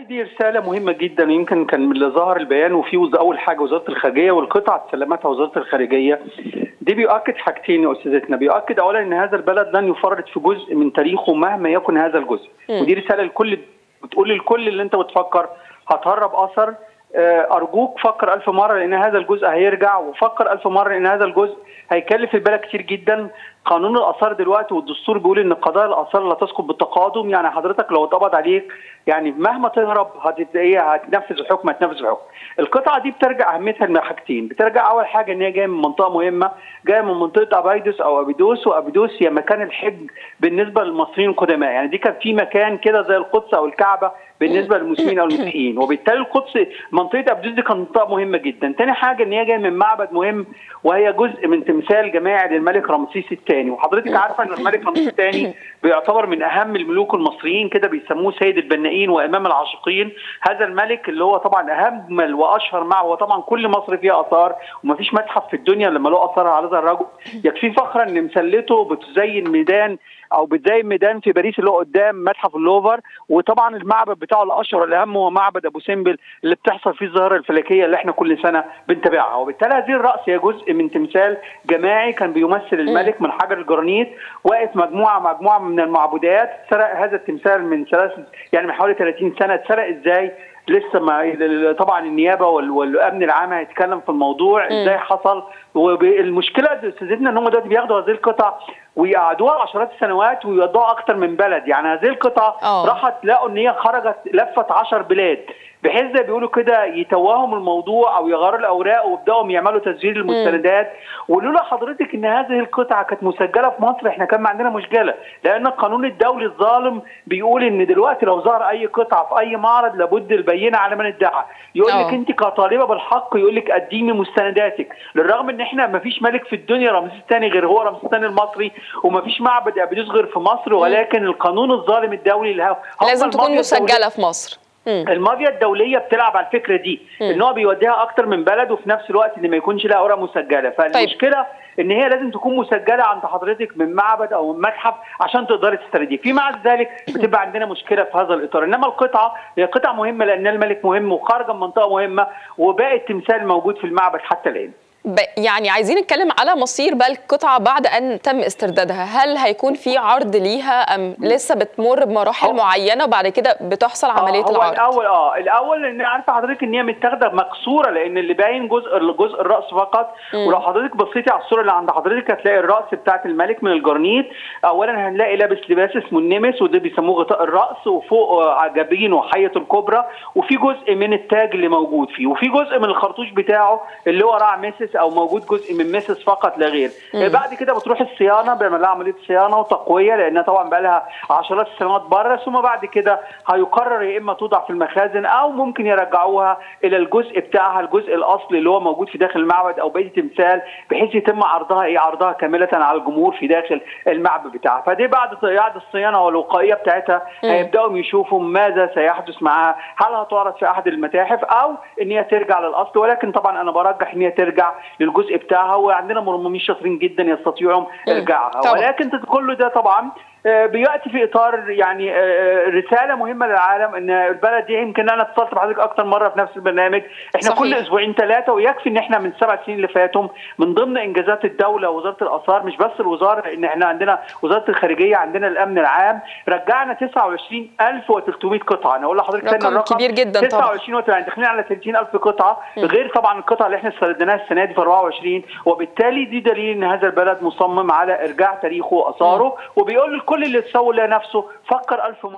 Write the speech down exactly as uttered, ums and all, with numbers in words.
دي رسالة مهمة جدا، يمكن كان من اللي ظهر البيان وفيه أول حاجة وزارة الخارجية والقطعة سلمتها وزارة الخارجية. دي بيؤكد حاجتين يا أستاذتنا، بيؤكد أولا أن هذا البلد لن يفرط في جزء من تاريخه مهما يكن هذا الجزء، م. ودي رسالة لكل، بتقول للكل اللي أنت بتفكر هتهرب أثر، أرجوك فكر ألف مرة لأن هذا الجزء هيرجع، وفكر ألف مرة لأن هذا الجزء هيكلف البلد كتير جدا. قانون الآثار دلوقتي والدستور بيقول إن قضايا الآثار لا تسقط بالتقادم، يعني حضرتك لو اتقبض عليك يعني مهما تهرب هتنفذ الحكم هتنفذ الحكم. القطعة دي بترجع أهميتها لحاجتين، بترجع أول حاجة إن هي جاية من منطقة مهمة، جاية من منطقة أبيدوس أو أبيدوس، وأبيدوس هي مكان الحج بالنسبة للمصريين القدماء، يعني دي كان في مكان كده زي القدس أو الكعبة بالنسبة للمسلمين أو المسيحيين، وبالتالي القدس منطقة أبيدوس دي كانت منطقة مهمة جدا. تاني حاجة إن هي جاية من معبد مهم وهي جزء من تمثال جماعي للملك رمسيس الثاني، وحضرتك عارفة إن الملك رمسيس الثاني بيعتبر من أهم الملوك المصريين، كده بيسموه سيد البنائين وإمام العاشقين. هذا الملك اللي هو طبعا أهم وأشهر معه، وطبعا كل مصر فيها آثار ومفيش متحف في الدنيا لما له آثار على هذا الرجل. يكفي فخرا إن مسلته بتزين ميدان او بتزين ميدان في باريس اللي هو قدام متحف اللوفر، وطبعا المعبد بتاعه الاشهر الاهم هو معبد ابو سمبل اللي بتحصل فيه الظاهره الفلكيه اللي احنا كل سنه بنتابعها. وبالتالي هذه الراس هي جزء من تمثال جماعي كان بيمثل الملك من حجر الجرانيت، واقف مجموعه مجموعه من المعبودات. سرق هذا التمثال من ثلاث يعني من حوالي ثلاثين سنه. اتسرق ازاي؟ لسه ما طبعا النيابه والامن العام هيتكلم في الموضوع ازاي حصل. والمشكله استاذتنا ان هم دلوقتي بياخدوا هذه القطع ويقعدوها عشرات السنوات ويودوها اكتر من بلد، يعني هذه القطع راحت لقوا ان هي خرجت لفت عشر بلاد، بحيث زي بيقولوا كده يتوهوا الموضوع او يغيروا الاوراق ويبداوا يعملوا تسجيل المستندات. ولولا حضرتك ان هذه القطعه كانت مسجله في مصر احنا كان عندنا مشكله، لان القانون الدولي الظالم بيقول ان دلوقتي لو ظهر اي قطعه في اي معرض لابد البينه على من ادعى. يقول لك انت كطالبه بالحق يقول لك قدمي مستنداتك، للرغم ان احنا ما فيش ملك في الدنيا رمسيس الثاني غير هو رمسيس الثاني المصري، وما فيش معبد ابيدوس غير في مصر، ولكن القانون الظالم الدولي اللي هو لازم تكون مسجله في مصر. المافيا الدوليه بتلعب على الفكره دي، ان هو بيوديها اكتر من بلد وفي نفس الوقت ان ما يكونش لها اوراق مسجله. فالمشكله طيب. ان هي لازم تكون مسجله عند حضرتك من معبد او من متحف عشان تقدري تسترديه. في مع ذلك بتبقى عندنا مشكله في هذا الاطار، انما القطعه هي قطعه مهمه لان الملك مهم وخارجه من منطقه مهمه، وباقي التمثال موجود في المعبد حتى الان. يعني عايزين نتكلم على مصير بقى القطعه بعد ان تم استردادها، هل هيكون في عرض ليها ام لسه بتمر بمراحل معينه وبعد كده بتحصل عمليه آه العرض؟ الاول اه الاول ان عارفه حضرتك ان هي متاخده مكسوره، لان اللي باين جزء جزء الراس فقط. مم. ولو حضرتك بصيتي على الصوره اللي عند حضرتك هتلاقي الراس بتاعت الملك من الجرنيت. اولا هنلاقي لابس لباس اسمه النمس وده بيسموه غطاء الراس، وفوق جبينه حيه الكبرى، وفي جزء من التاج اللي موجود فيه، وفي جزء من الخرطوش بتاعه اللي هو راع ميسس او موجود جزء من ميسس فقط لا غير. مم. بعد كده بتروح الصيانه، بيعمل لها عمليه صيانه وتقويه لانها طبعا بقى لها عشرات السنوات بره، ثم بعد كده هيقرر يا اما توضع في المخازن او ممكن يرجعوها الى الجزء بتاعها الجزء الاصلي اللي هو موجود في داخل المعبد او بقيه التمثال، بحيث يتم عرضها ايه عرضها كامله على الجمهور في داخل المعبد بتاعها. فدي بعد بعد الصيانه والوقائيه بتاعتها هيبداوا يشوفوا ماذا سيحدث معها، هل هتعرض في احد المتاحف او ان هي ترجع للاصل، ولكن طبعا انا برجح ان هي ترجع للجزء بتاعها، وعندنا مرممين شاطرين جدا يستطيعوا ارجاعها. ولكن كل ده طبعا بياتي في اطار يعني رساله مهمه للعالم ان البلد دي، يمكن انا اتصلت بحضرتك اكتر مره في نفس البرنامج، احنا صحيح. كل اسبوعين ثلاثه، ويكفي ان احنا من سبع سنين اللي فاتوا من ضمن انجازات الدوله ووزاره الاثار، مش بس الوزاره، ان احنا عندنا وزاره الخارجيه، عندنا الامن العام، رجعنا تسعة وعشرين ألف وثلاثمائة قطعه. انا اقول لحضرتك ثاني الرقم كبير جدا طبعا، تسعة وعشرين يعني داخلين على ثلاثين ألف قطعه، م. غير طبعا القطعه اللي احنا استردناها السنه دي في أربعة وعشرين. وبالتالي دي دليل ان هذا البلد مصمم على ارجاع تاريخه واثاره، وبيقول لكل اللي تسوي لنفسه فكر ألف مرة.